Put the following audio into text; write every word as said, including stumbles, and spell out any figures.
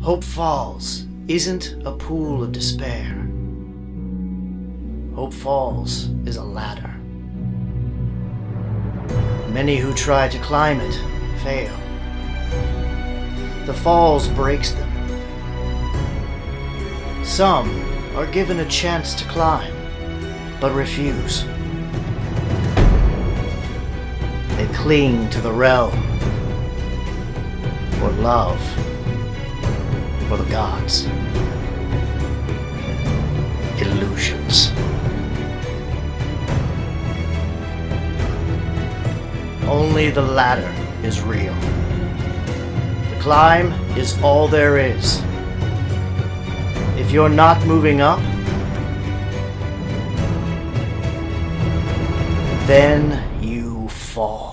Hope Falls isn't a pool of despair. Hope Falls is a ladder. Many who try to climb it fail. The falls breaks them. Some are given a chance to climb, but refuse. They cling to the realm, or love, or the gods. Illusions. Only the ladder is real. The climb is all there is. If you're not moving up, then you fall.